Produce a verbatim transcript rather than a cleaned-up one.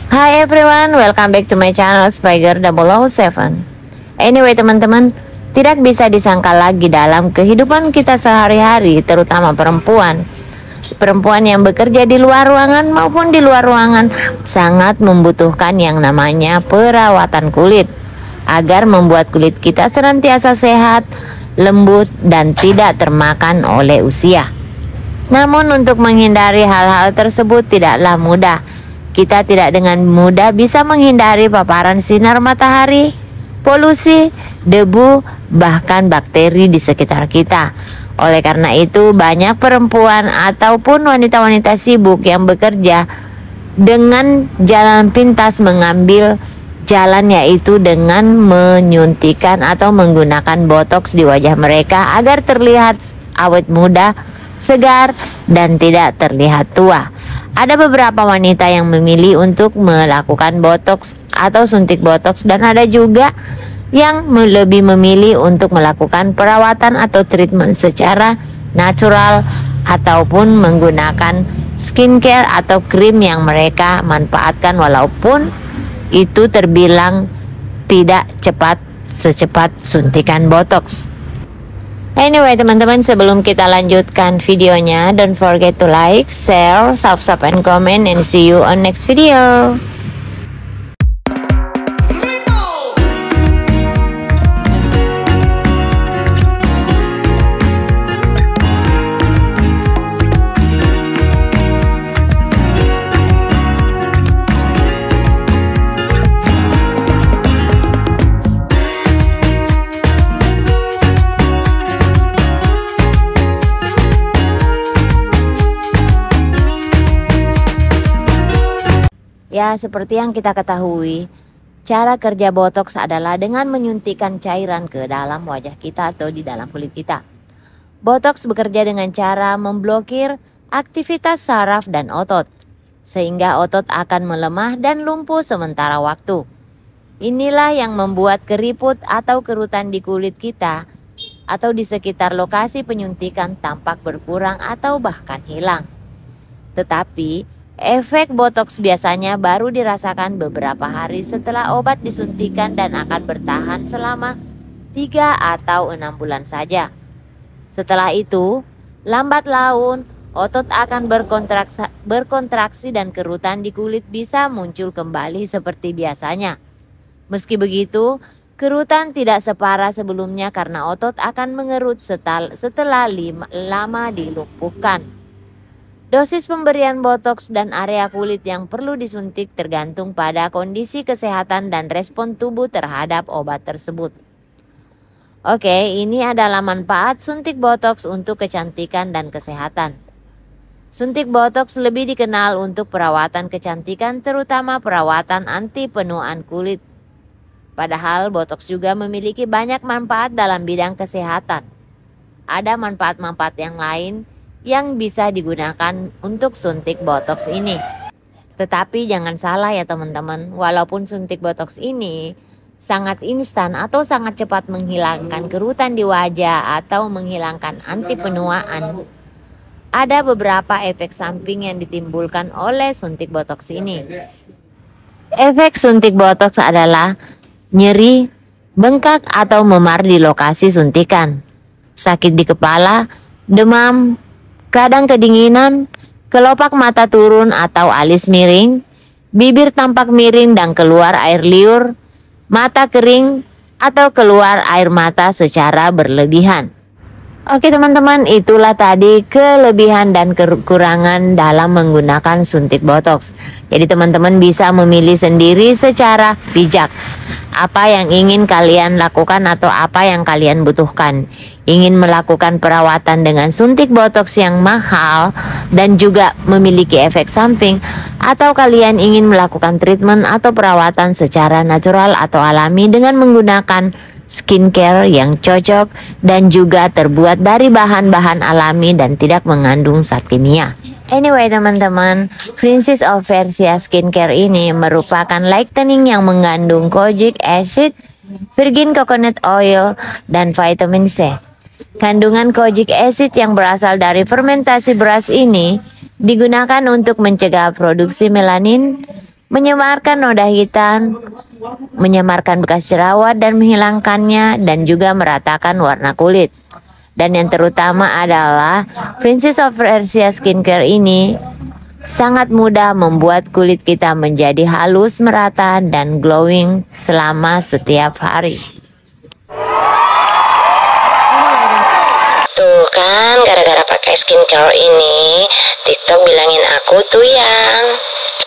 Hi everyone, welcome back to my channel Spiger double oh seven. Anyway teman-teman, tidak bisa disangka lagi dalam kehidupan kita sehari-hari, terutama perempuan. Perempuan yang bekerja di luar ruangan maupun di luar ruangan sangat membutuhkan yang namanya perawatan kulit agar membuat kulit kita senantiasa sehat, lembut, dan tidak termakan oleh usia. Namun untuk menghindari hal-hal tersebut tidaklah mudah. Kita tidak dengan mudah bisa menghindari paparan sinar matahari, polusi, debu, bahkan bakteri di sekitar kita. Oleh karena itu, banyak perempuan ataupun wanita-wanita sibuk yang bekerja dengan jalan pintas mengambil jalan, yaitu dengan menyuntikan atau menggunakan botox di wajah mereka agar terlihat awet muda, segar, dan tidak terlihat tua. Ada beberapa wanita yang memilih untuk melakukan botox atau suntik botox, dan ada juga yang lebih memilih untuk melakukan perawatan atau treatment secara natural ataupun menggunakan skincare atau krim yang mereka manfaatkan, walaupun itu terbilang tidak cepat secepat suntikan botox. Anyway teman-teman, sebelum kita lanjutkan videonya, don't forget to like, share, subscribe, and comment, and see you on next video. Ya, seperti yang kita ketahui, cara kerja botox adalah dengan menyuntikkan cairan ke dalam wajah kita atau di dalam kulit kita. Botox bekerja dengan cara memblokir aktivitas saraf dan otot, sehingga otot akan melemah dan lumpuh sementara waktu. Inilah yang membuat keriput atau kerutan di kulit kita atau di sekitar lokasi penyuntikan tampak berkurang atau bahkan hilang. Tetapi efek botox biasanya baru dirasakan beberapa hari setelah obat disuntikan dan akan bertahan selama tiga atau enam bulan saja. Setelah itu, lambat laun otot akan berkontraksi, berkontraksi dan kerutan di kulit bisa muncul kembali seperti biasanya. Meski begitu, kerutan tidak separah sebelumnya karena otot akan mengerut setelah, setelah lima, lama dilumpuhkan. Dosis pemberian botox dan area kulit yang perlu disuntik tergantung pada kondisi kesehatan dan respon tubuh terhadap obat tersebut. Oke, ini adalah manfaat suntik botox untuk kecantikan dan kesehatan. Suntik botox lebih dikenal untuk perawatan kecantikan, terutama perawatan anti penuaan kulit. Padahal botox juga memiliki banyak manfaat dalam bidang kesehatan. Ada manfaat-manfaat yang lain yang bisa digunakan untuk suntik botox ini. Tetapi jangan salah ya teman-teman, walaupun suntik botox ini sangat instan atau sangat cepat menghilangkan kerutan di wajah atau menghilangkan anti penuaan, ada beberapa efek samping yang ditimbulkan oleh suntik botox ini. Efek suntik botox adalah nyeri, bengkak atau memar di lokasi suntikan, sakit di kepala, demam, kadang kedinginan, kelopak mata turun atau alis miring, bibir tampak miring dan keluar air liur, mata kering atau keluar air mata secara berlebihan. Oke teman-teman, itulah tadi kelebihan dan kekurangan dalam menggunakan suntik botox. Jadi teman-teman bisa memilih sendiri secara bijak apa yang ingin kalian lakukan atau apa yang kalian butuhkan. Ingin melakukan perawatan dengan suntik botox yang mahal dan juga memiliki efek samping, atau kalian ingin melakukan treatment atau perawatan secara natural atau alami dengan menggunakan skincare yang cocok dan juga terbuat dari bahan-bahan alami dan tidak mengandung zat kimia. Anyway teman-teman, Princess of Persia Skincare ini merupakan lightening yang mengandung kojic acid, virgin coconut oil, dan vitamin C. Kandungan kojic acid yang berasal dari fermentasi beras ini digunakan untuk mencegah produksi melanin, menyamarkan noda hitam, menyamarkan bekas jerawat dan menghilangkannya, dan juga meratakan warna kulit. Dan yang terutama adalah Princess of Persia Skincare ini sangat mudah membuat kulit kita menjadi halus, merata, dan glowing selama setiap hari. Tuh kan, gara-gara pakai skincare ini, TikTok bilangin aku tuh yang